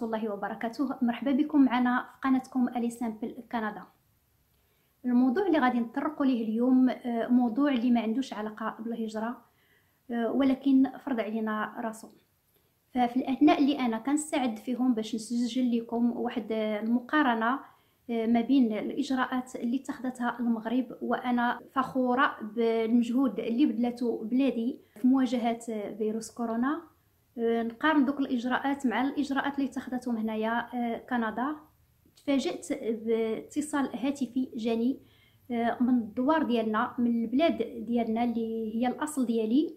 الله وبركاته. مرحبا بكم معنا في قناتكم الي سامبل كندا. الموضوع اللي غادي نطرقوا ليه اليوم موضوع اللي ما عندوش علاقه بالهجره، ولكن فرض علينا راسو. ففي الاثناء اللي انا كنستعد فيهم باش نسجل لكم واحد المقارنه ما بين الاجراءات اللي اتخذتها المغرب، وانا فخوره بالمجهود اللي بذلته بلادي في مواجهه فيروس كورونا. نقارن دوك الاجراءات مع الاجراءات اللي اتخذتهم هنايا كندا. تفاجأت باتصال هاتفي جاني من الدوار ديالنا، من البلاد ديالنا اللي هي الاصل ديالي،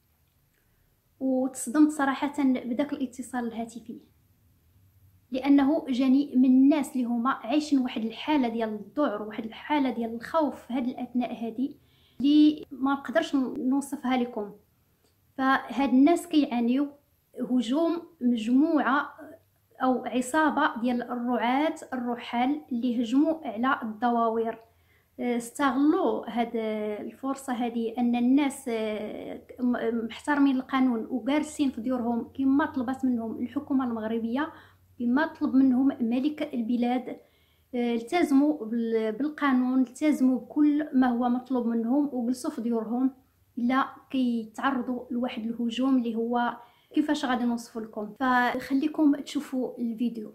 وتصدمت صراحه بداك الاتصال الهاتفي، لانه جاني من الناس اللي هما عايشين واحد الحاله ديال الذعر وواحد الحاله ديال الخوف في هذه الاثناء هذه اللي ما نقدرش نوصفها لكم. فهاد الناس كيعانيو هجوم مجموعه او عصابه ديال الرعاة الرحال اللي هجموا على الدواوير. استغلوا هاد الفرصه هذه ان الناس محترمين القانون وجالسين في ديورهم كما طلبت منهم الحكومه المغربيه، كما طلب منهم ملك البلاد. التزموا بالقانون، التزموا بكل ما هو مطلوب منهم وجلسوا في ديورهم الا كيتعرضوا لواحد الهجوم اللي هو كيفاش غادي نوصف لكم. فخليكم تشوفوا الفيديو.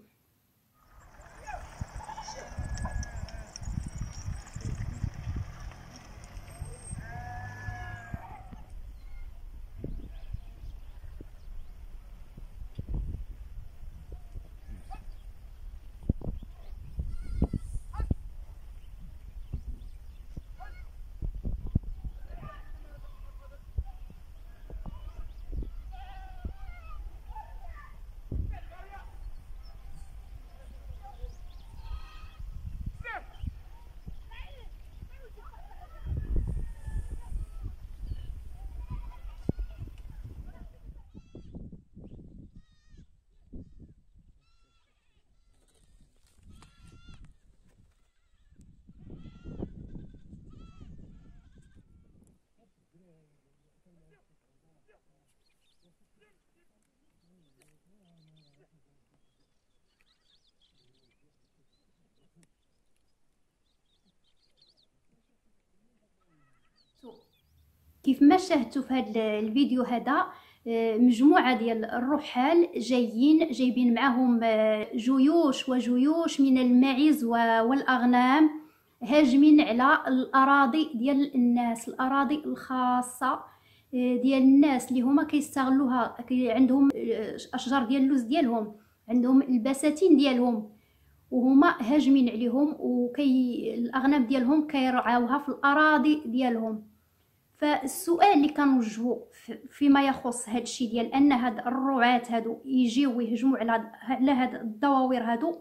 كيف ما شاهدتوا في هذا الفيديو هذا، مجموعه ديال الرحال جايبين معهم جيوش وجيوش من الماعز والاغنام، هاجمين على الاراضي ديال الناس، الاراضي الخاصه ديال الناس اللي هما كيستغلوها. عندهم اشجار ديال اللوز ديالهم، عندهم البساتين ديالهم، وهما هاجمين عليهم، الاغنام ديالهم كيرعاوها في الاراضي ديالهم. فالسؤال اللي كنوجهو فيما يخص هذا الشيء ديال ان هاد الرعاة هادو يجيو ويهجموا على هاد الدواوير هادو،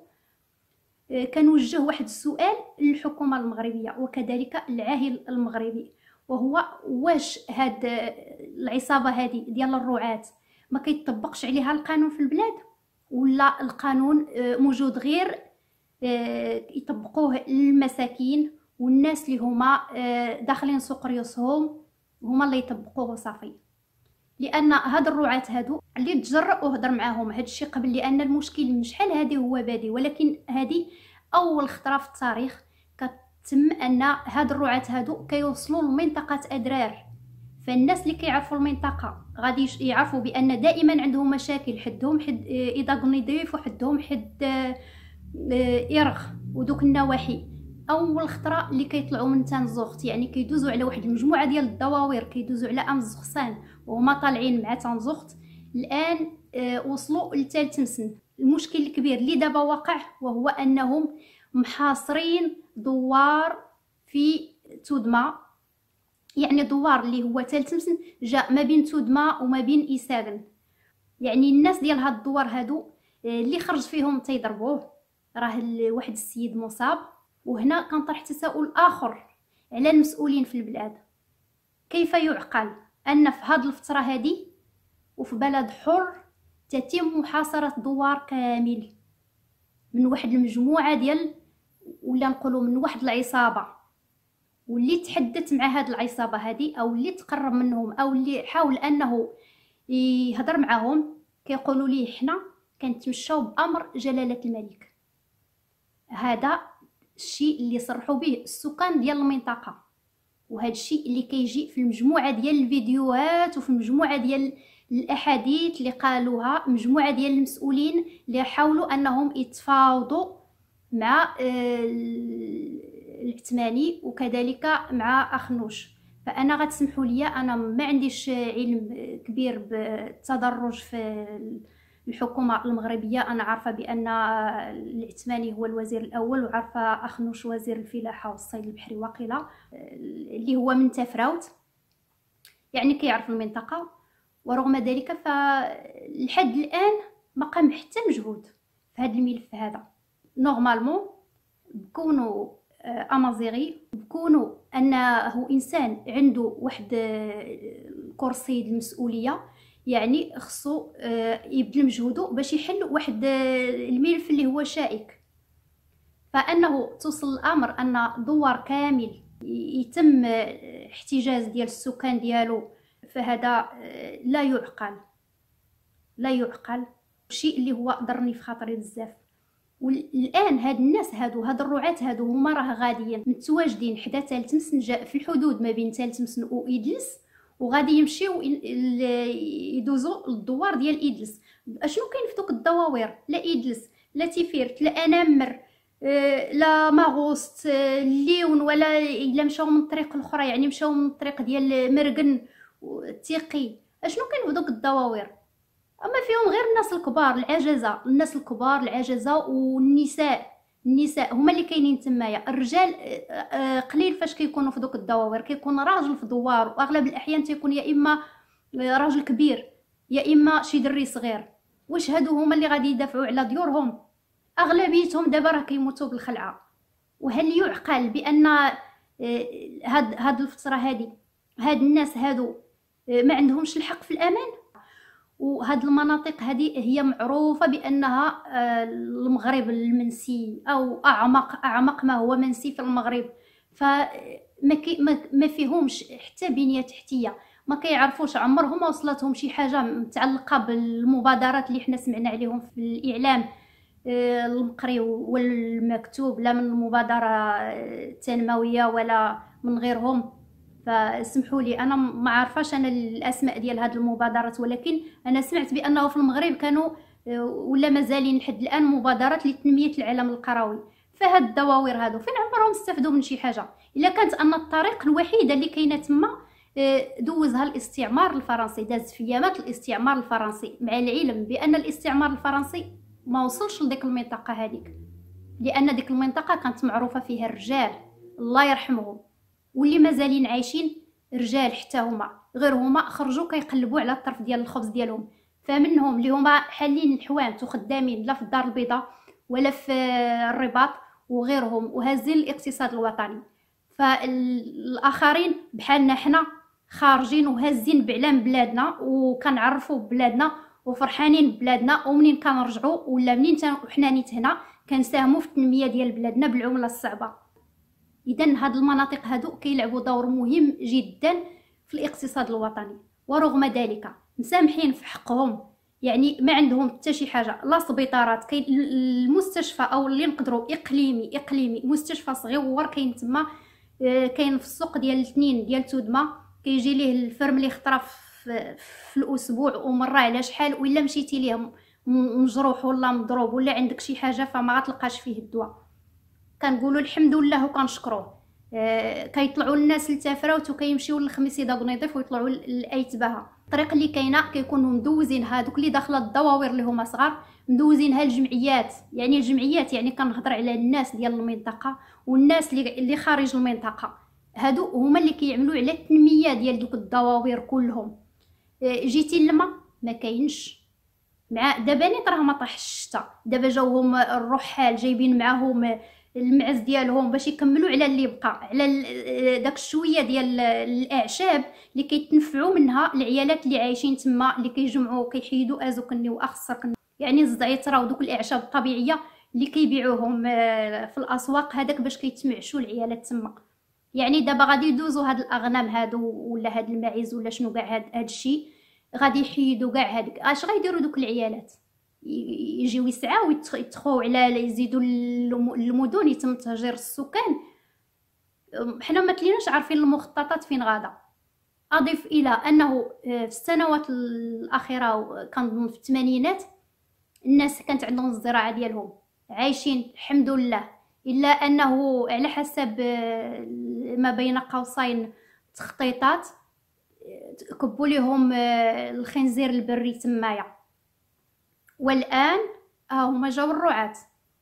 كنوجه واحد السؤال للحكومه المغربيه وكذلك العاهل المغربي، وهو واش هاد العصابه هذه ديال الرعاة ما كيطبقش عليها القانون في البلاد، ولا القانون موجود غير يطبقوه للمساكين والناس اللي هما داخلين سوق ريوسهم هما اللي يطبقوه صافي. لان هاد الرعاة هادو اللي تجرأ وهضر معاهم هاد الشيء قبل، لان المشكل من شحال هادي هو بادي، ولكن هادي اول خطره في التاريخ كتم ان هاد الرعاة هادو كيوصلوا لمنطقه ادرار. فالناس اللي كيعرفوا المنطقه غادي يعرفوا بان دائما عندهم مشاكل، حدهم حد اذا نضيف وحدهم حد إرغ ودوك النواحي. اول خطره اللي كيطلعوا من تنزوخت، يعني كيدوزوا على واحد المجموعه ديال الدواوير، كيدوزوا على امزغسان وهما طالعين مع تنزوخت. الان وصلوا لتالتمسن. المشكل الكبير اللي دابا واقع وهو انهم محاصرين دوار في تودما، يعني دوار اللي هو تالتمسن جاء ما بين تودما وما بين إيساغن. يعني الناس ديال هاد الدوار هادو اللي خرج فيهم تيضربوه، راه واحد السيد مصاب. وهنا كنطرح تساؤل اخر على المسؤولين في البلاد: كيف يعقل ان في هذه الفتره هذه وفي بلد حر تتم محاصره دوار كامل من واحد المجموعه ديال، ولا نقولوا من واحد العصابه، واللي تحدث مع هاد العصابه هذه او اللي تقرب منهم او اللي حاول انه يهضر معهم كيقولوا ليه حنا كنتمشاو بامر جلاله الملك. هذا الشيء اللي صرحوا به السكان ديال المنطقه، وهذا الشيء اللي كيجي في المجموعه ديال الفيديوهات وفي المجموعه ديال الاحاديث اللي قالوها مجموعه ديال المسؤولين اللي حاولوا انهم يتفاوضوا مع العثماني وكذلك مع اخنوش. فانا غتسمحوا لي، انا ما عنديش علم كبير بالتدرج في الحكومه المغربيه. انا عارفه بان العثماني هو الوزير الاول، وعارفه اخنوش وزير الفلاحه والصيد البحري واقيلا، اللي هو من تفراوت، يعني كيعرف المنطقه. ورغم ذلك فلحد الان ما قام حتى مجهود في هذا الملف هذا. نورمالمون بكونوا امازيغي، بكونوا انه انسان عنده واحد الكرسي المسؤوليه، يعني خصو يبذل مجهوده باش يحل واحد الملف اللي هو شائك. فانه توصل الامر ان دوار كامل يتم احتجاز ديال السكان ديالو، فهذا لا يعقل، لا يعقل. شيء اللي هو ضرني في خاطري بزاف. والان هاد الناس هاد الرعاة هادو هما راه غاديين متواجدين حدا تلتمسن في الحدود ما بين تلتمسن وإدلس، وغادي يمشيو يدوزو للدوار ديال إدلس. اشنو كاين في دوك الدواوير؟ لا إدلس، لا تيفيرت، لا انامر، لا ماغوست، ليون، ولا الا مشاو من الطريق الاخرى، يعني مشاو من الطريق ديال مرقن وتيقي. اشنو كاين في دوك الدواوير؟ اما فيهم غير الناس الكبار العجزه، الناس الكبار العجزه والنساء. النساء هما اللي كاينين تمايا. الرجال قليل فاش كيكونوا في دوك الدواوير، كيكون راجل في دوار، واغلب الاحيان تيكون يا اما راجل كبير يا اما شي دري صغير. واش هادو هما اللي غادي يدافعوا على ديورهم؟ اغلبيتهم دابا راه كيموتوا بالخلعه. وهل يعقل بان هاد الفتره هاد الناس هادو ما عندهمش الحق في الامان؟ وهاد المناطق هذه هي معروفه بانها المغرب المنسي، او اعمق ما هو منسي في المغرب. ما فيهمش حتى بنيه تحتيه، ما كيعرفوش، عمرهم ما وصلتهم شي حاجه متعلقه بالمبادرات اللي حنا سمعنا عليهم في الاعلام المقري والمكتوب، لا من المبادره التنمويه ولا من غيرهم. فسمحوا لي، انا ما عارفاش انا الاسماء ديال هاد المبادرات، ولكن انا سمعت بانه في المغرب كانوا ولا مازالين لحد الان مبادرات لتنميه العالم القروي. فهاد الدواوير هادو فين عمرهم استفدوا من شي حاجه؟ الا كانت ان الطريق الوحيده اللي كاينه تما دوزها الاستعمار الفرنسي، داز في يامات الاستعمار الفرنسي، مع العلم بان الاستعمار الفرنسي ما وصلش لديك المنطقه هذيك، لان ديك المنطقه كانت معروفه فيها الرجال الله يرحمهم، واللي مازالين عايشين رجال حتى هما، غير هما خرجوا كيقلبوا على الطرف ديال الخبز ديالهم. فمنهم اللي هما حالين الحوانت وخدامين لا في الدار البيضاء ولا في الرباط وغيرهم، وهازين الاقتصاد الوطني. فالاخرين بحالنا حنا خارجين وهازين بعلام بلادنا، وكنعرفوا بلادنا وفرحانين ببلادنا، ومنين كنرجعوا ولا منين حنا نيت هنا كنساهموا في التنميه ديال بلادنا بالعمله الصعبه. اذا هاد المناطق هادو كيلعبوا دور مهم جدا في الاقتصاد الوطني. ورغم ذلك مسامحين في حقهم، يعني ما عندهم حتى شي حاجه، لا سبيطارات. كاين المستشفى او اللي نقدروا اقليمي مستشفى صغير كاين تما، كاين في السوق ديال الاثنين ديال تودما، كيجي ليه الفرم اللي خطره في الاسبوع ومره على شحال، ولا مشيتي ليه مجروح ولا مضروب ولا عندك شي حاجه فما غتلقاش فيه الدواء. كنقولوا الحمد لله وكنشكروه. كيطلعوا الناس لتفراوت وكيمشيو للخميس يداق نظيف ويطلعوا لايتباها. الطريق اللي كاينه كيكونوا مدوزين هذوك اللي داخله الدواوير اللي هما صغار، مدوزينها الجمعيات. يعني الجمعيات يعني كنهضر على الناس ديال المنطقه والناس اللي خارج المنطقه، هادو هما اللي كيعملوا على التنميه ديال دوك الدواوير كلهم. جيتي الماء ما كاينش، مع دابا نيت راه ما طاحش الشتا، دابا جاوهم الرحال جايبين معاهم المعز ديالهم باش يكملوا على اللي بقى، على داك الشويه ديال الاعشاب اللي كيتنفعوا منها العيالات اللي عايشين تما، اللي كيجمعوا كيحيدوا ازوكني واخصركني، يعني الزعتره ودوك الاعشاب الطبيعيه اللي كيبيعوهم في الاسواق هذاك باش كيتمعشوا العيالات تما. يعني دابا غادي يدوزوا هاد الاغنام هادو ولا هاد الماعز ولا شنو كاع هاد الشيء، غادي يحيدوا كاع هاديك. اش غيديروا دوك العيالات؟ يجيو يسعاو يتخو على يزيدوا المدن يتم تهجير السكان. حنا ما كليناش عارفين المخططات فين غادا. اضيف الى انه في السنوات الاخيره كنظن في الثمانينات الناس كانت عندهم الزراعه ديالهم عايشين الحمد لله، الا انه على حسب ما بين قوسين تخطيطات كبوا لهم الخنزير البري تمايا. والان هما جاو الرعاة.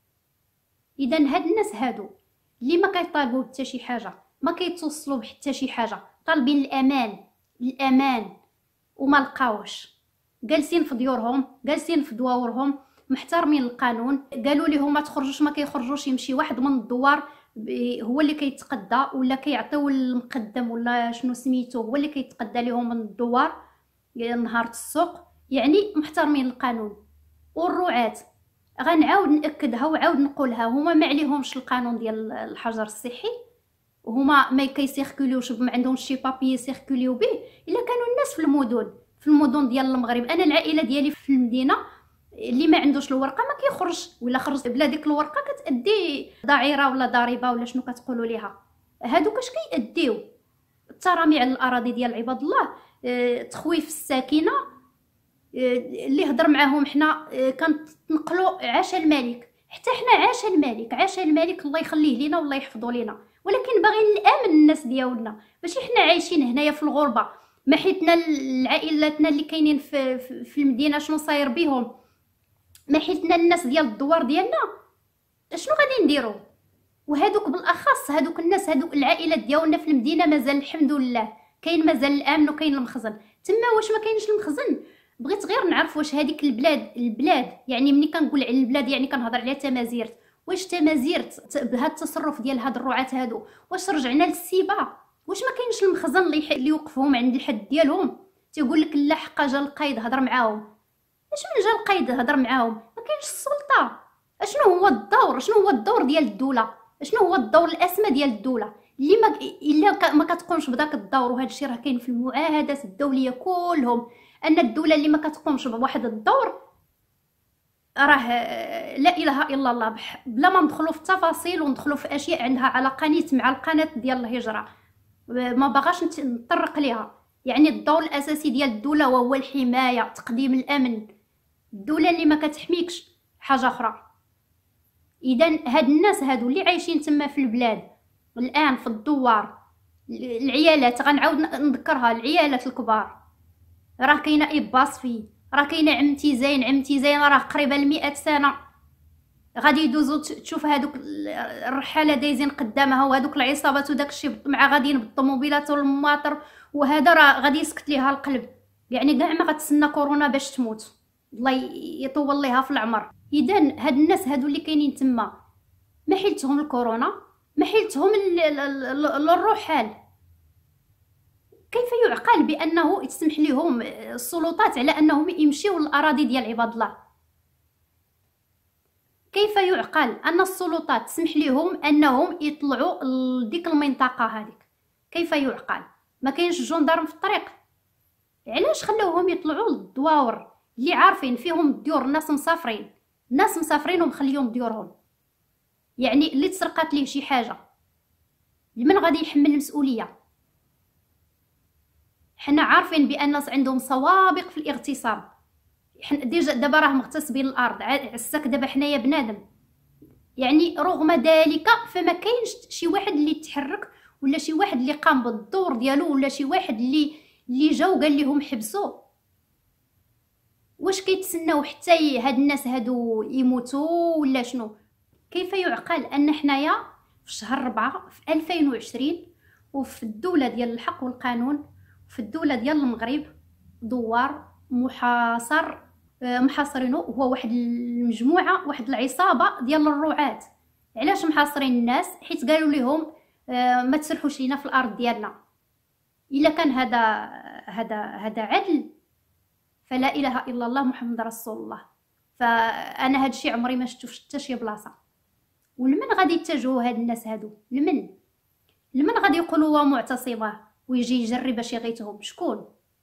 اذا هاد الناس هادو اللي ما كيطالبوا حتى شي حاجه، ما كيتوصلوا بحتى شي حاجه، طالبين الامان وما لقاوش، جالسين في ديورهم، جالسين في دواورهم، محترمين القانون. قالوا لهم ما تخرجوش، ما كيخرجوش، يمشي واحد من الدوار هو اللي كيتقدى ولا كيعطيو المقدم ولا شنو سميتو هو اللي كيتقدى لهم من الدوار نهار السوق. يعني محترمين القانون. والرعاة غنعاود ناكدها وعاود نقولها، هما ما عليهمش القانون ديال الحجر الصحي، هما ما كيسيركوليوش، ما عندهمش شي بابي يسيركوليو به. الا كانوا الناس في المدن ديال المغرب، انا العائله ديالي في المدينه اللي ما عندوش الورقه ما كيخرج، ولا خرج بلا ديك الورقه كتادي ضعيره ولا ضريبه ولا شنو كتقولوا ليها. هادو كاش كياديو الترامي على الاراضي ديال عباد الله، تخويف الساكنه. اللي هضر معاهم حنا كنتنقلوا عاش الملك، حتى حنا عاش الملك الله يخليه لينا والله يحفظه لينا، ولكن باغيين نامن الناس ديالنا، ماشي حنا عايشين هنايا في الغربه. ما حيتنا العائلاتنا اللي كاينين في المدينه شنو صاير بهم، ما حيتنا الناس ديال الدوار ديالنا شنو غادي نديرو. وهادوك بالاخص هادوك الناس، هادوك العائلات ديالنا في المدينه مازال الحمد لله كاين، مازال الامن وكاين المخزن. تما واش ما كاينش المخزن؟ بغيت غير نعرف واش هذيك البلاد يعني ملي كنقول على البلاد يعني كنهضر على تمازيرت، واش تمازيرت بهذا التصرف ديال هاد الرعاة هادو واش رجعنا للسيبه؟ واش ما كاينش المخزن اللي يوقفهم عند الحد ديالهم؟ تيقول لك لا حقا جا القايد هضر معاهم. اش من جا القايد هضر معاهم؟ ما كاينش السلطه. شنو هو الدور ديال الدوله؟ شنو هو الدور الاسمى ديال الدوله اللي الا ما كتقومش بداك الدور؟ وهذا الشيء راه كاين في المعاهدات الدوليه كلهم، ان الدوله اللي ما كتقومش بواحد الدور راه لا اله الا الله. بلا ما ندخلوا في التفاصيل وندخلوا في اشياء عندها علاقه نيت مع القناه ديال الهجره، ما باغاش نطرق ليها. يعني الدور الاساسي ديال الدوله وهو الحمايه، تقديم الامن. الدوله اللي ما كتحميكش حاجه اخرى. اذا هاد الناس هادو اللي عايشين تما في البلاد الان في الدوار، العيالات غنعاود نذكرها، العيالات الكبار، راه كاينه اباص فيه، راه كاينه عمتي زين راه قريبه ل100 سنه، غادي يدوزو تشوف هادوك الرحاله دايزين قدامها، وهادوك العصابات وداك الشيء مع غاديين بالطوموبيلات والماطر، وهذا راه غادي يسكت ليها القلب. يعني كاع ما غتسنى كورونا باش تموت، الله يطول ليها في العمر. اذا هاد الناس هادو اللي كاينين تما ما حيلتهم الكورونا، ما حيلتهم الرحال. كيف يعقل بانه يسمح لهم السلطات على انهم يمشيو للاراضي ديال عباد الله؟ كيف يعقل ان السلطات تسمح لهم انهم يطلعوا لديك المنطقه هذيك؟ كيف يعقل؟ ما كاينش جندرم في الطريق؟ علاش خلوهم يطلعوا للدواور اللي عارفين فيهم الديور، الناس مسافرين ومخليون ديورهم؟ يعني اللي تسرقات ليه شي حاجه لمن غادي يحمل المسؤوليه؟ حنا عارفين بان الناس عندهم سوابق في الاغتصاب، حنا ديجا دابا راه مغتصبين الارض، عساك دابا حنايا بنادم. يعني رغم ذلك فما كاينش شي واحد اللي تحرك، ولا شي واحد اللي قام بالدور ديالو، ولا شي واحد اللي جا وقال لهم حبسوا. واش كيتسناو حتى هاد الناس هادو يموتوا ولا شنو؟ كيف يعقل ان حنايا في شهر 4 في 2020 وفي الدوله ديال الحق والقانون، في الدوله ديال المغرب، دوار محاصرينه هو واحد المجموعه، واحد العصابه ديال الرعاة. علاش محاصرين الناس؟ حيت قالوا لهم ما تسرحوش لينا في الارض ديالنا. الا كان هذا عدل فلا اله الا الله محمد رسول الله. فانا هذا الشيء عمري ما شفتو في حتى شي بلاصه. ولمن غادي يتجهوا هاد الناس هادو؟ لمن غادي يقولوا معتصمه ويجي يجري باش يغيتهم؟ شكون؟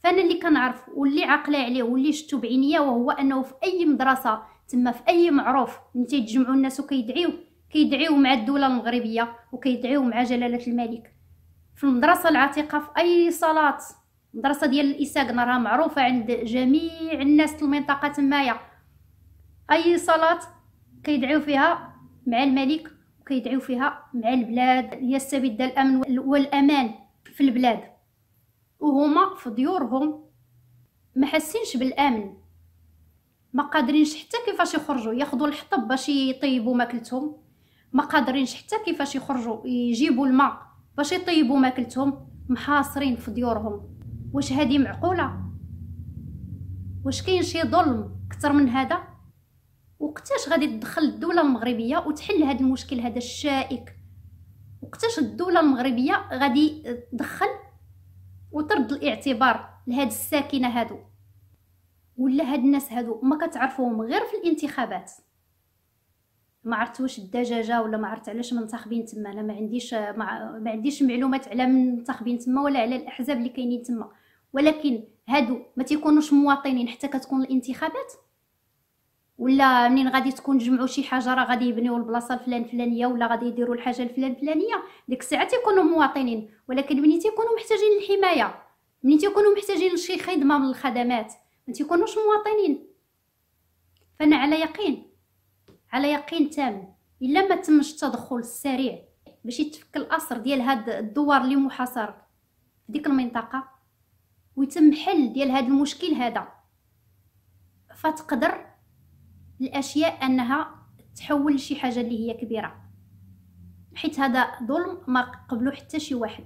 فانا اللي كنعرف واللي عاقله عليه واللي شفتو بعينيا وهو انه في اي مدرسه تما في اي معروف ملي تيتجمعوا الناس كيدعيو مع الدوله المغربيه وكيدعيو مع جلاله الملك. في المدرسه العتيقه في اي صلاه، المدرسه ديال الإساقن راه معروفه عند جميع الناس المنطقه تمايا، اي صلاه كيدعيو فيها مع الملك وكيدعيو فيها مع البلاد ليستبد الامن والامان في البلاد. وهما في ديورهم ما حاسينش بالامن، ما قادرينش حتى كيفاش يخرجوا ياخذوا الحطب باش يطيبوا ماكلتهم، ما قادرينش حتى كيفاش يخرجوا يجيبوا الماء باش يطيبوا ماكلتهم، محاصرين في ديورهم. واش هذه معقوله؟ واش كاين شي ظلم اكثر من هذا؟ وقتاش غادي تدخل الدوله المغربيه وتحل هذا المشكل هذا الشائك؟ وقتاش الدوله المغربيه غادي تدخل وترد الاعتبار لهاد الساكنه هادو ولا هاد الناس هادو ما كتعرفوهم غير في الانتخابات؟ ما عرفت واش الدجاجه ولا ما عرفت علاش منتخبين تما، انا ما عنديش معلومات على من منتخبين تما ولا على الاحزاب اللي كاينين تما، ولكن هادو ما تيكونوش مواطنين حتى كتكون الانتخابات؟ ولا منين غادي تكون جمعوا شي حاجه راه غادي يبنيو البلاصه الفلانيه ولا غادي يديروا الحاجه الفلانيه، ديك الساعه تيكونوا مواطنين. ولكن ملي تيكونوا محتاجين للحمايه، ملي تيكونوا محتاجين لشي خدمه من الخدمات، ما تيكونوش مواطنين. فانا على يقين تام الا ما تمش التدخل السريع باش يتفك الاسر ديال هاد الدوار اللي محاصر في ديك المنطقه ويتم حل ديال هاد المشكل هذا، فتقدر الاشياء انها تحول لشي حاجه اللي هي كبيره. حيت هذا ظلم ما قبلو حتى شي واحد،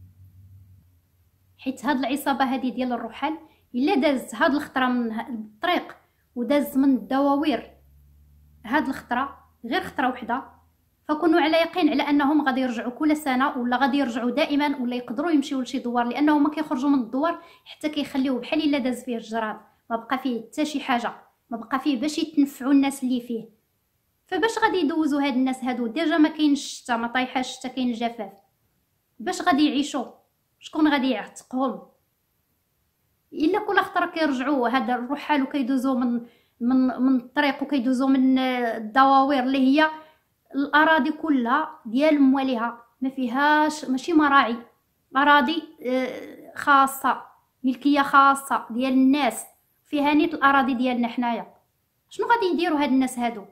حيت هاد العصابه هذه ديال الرحال الا داز هاد الخطره من الطريق وداز من الدواوير هاد الخطره غير خطره وحده، فكونوا على يقين على انهم غادي يرجعوا كل سنه ولا غادي يرجعوا دائما ولا يقدروا يمشيو لشي دوار، لانهم ما كيخرجوا من الدوار حتى كيخليوه بحال الا داز فيه الجراد، ما بقى فيه حتى شي حاجه، ما بقى فيه باش يتنفعوا الناس اللي فيه. فباش غادي يدوزوا هاد الناس هادو؟ ديجا ما كاينش الشتا، ما طايحاش الشتا، كاين الجفاف، باش غادي يعيشوا؟ شكون غادي يعتقهم؟ الا كل خطره كيرجعوا هاد الرحال وكيدوزوا من الطريق وكيدوزوا من الدواوير اللي هي الاراضي كلها ديال مواليها، ما فيهاش ماشي مراعي، اراضي خاصه، ملكيه خاصه ديال الناس، فيها نيت الاراضي ديالنا حنايا. شنو غادي يديروا هاد الناس هادو؟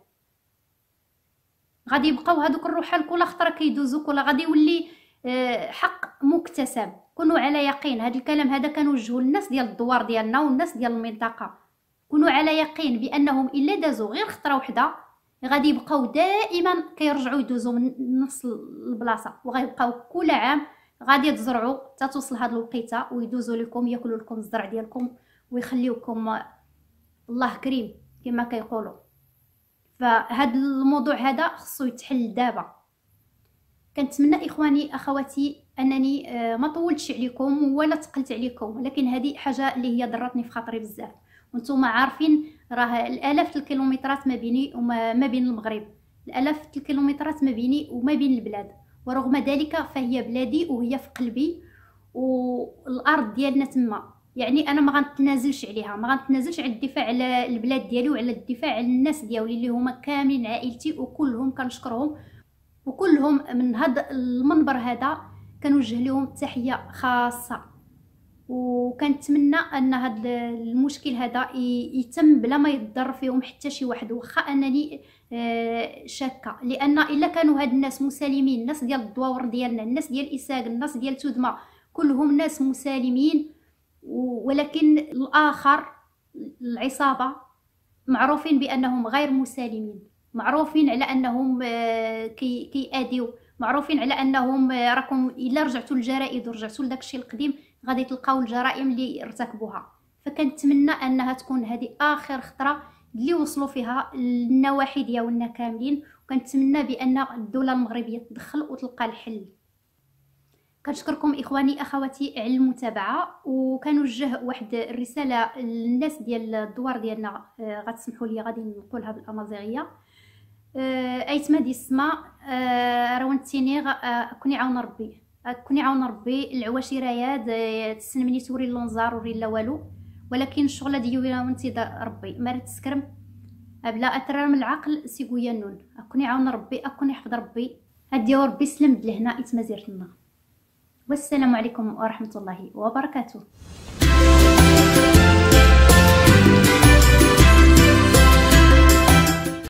غادي يبقاو هادوك الرحال كل خطره كيدوزوا كل غادي يولي حق مكتسب. كونوا على يقين، هاد الكلام هذا كنوجهوا للناس ديال الدوار ديالنا والناس ديال المنطقه، كونوا على يقين بانهم الا دازوا غير خطره وحده غادي يبقاو دائما كيرجعوا يدوزوا من نفس البلاصه، وغيبقاو كل عام غادي تزرعوا حتى توصل هاد الوقيته ويدوزوا لكم ياكلوا لكم الزرع ديالكم ويخليوكم الله كريم كما كيقولوا. فهاد الموضوع هذا خصو يتحل دابا. كنتمنى اخواني اخواتي انني ما طولتش عليكم ولا تقلت عليكم، ولكن هذه حاجه اللي هي ضرتني في خاطري بزاف، وانتم عارفين راه الالاف الكيلومترات ما بيني وما بين المغرب، الالاف الكيلومترات ما بيني وما بين البلاد، ورغم ذلك فهي بلادي وهي في قلبي والارض ديالنا تما. يعني انا ما غنتنازلش عليها، ما غنتنازلش على الدفاع على البلاد ديالي وعلى الدفاع على الناس ديالي اللي هما كاملين عائلتي وكلهم كنشكرهم، وكلهم من هذا المنبر هذا كنوجه لهم تحيه خاصه. وكنتمنى ان هذا المشكل هذا يتم بلا ما يضر فيهم حتى شي واحد، واخا انني شاكه، لان الا كانوا هاد الناس مسالمين، الناس ديال الدواور ديالنا، الناس ديال إساق، الناس ديال تودما، كلهم ناس مسالمين، ولكن الاخر العصابه معروفين بانهم غير مسالمين، معروفين على انهم كيأديو، معروفين على انهم راكم الا رجعتوا للجرائد ورجعتوا لداك الشيء القديم غادي تلقاو الجرائم اللي ارتكبوها. فكنتمنى انها تكون هذه اخر خطره اللي وصلوا فيها النواحي ديالنا كاملين، وكنتمنى بان الدوله المغربيه تدخل وتلقى الحل. كنشكركم اخواني اخواتي على المتابعه، وكنوجه واحد الرساله للناس ديال الدوار ديالنا، غتسمحوا لي غادي نقولها بالامازيغيه. ايتما دي السما روانتيني كوني عاون ربي كوني عاون ربي العواشيريات تسلمني توري لونزار وري لا والو، ولكن الشغله ديالي وانت ربي ما تسكرم بلا اترى من العقل سيقويا نون. كوني عاون ربي، كوني حفظ ربي، هادي ربي سلم لهنا اتمازيرتنا. والسلام عليكم ورحمه الله وبركاته.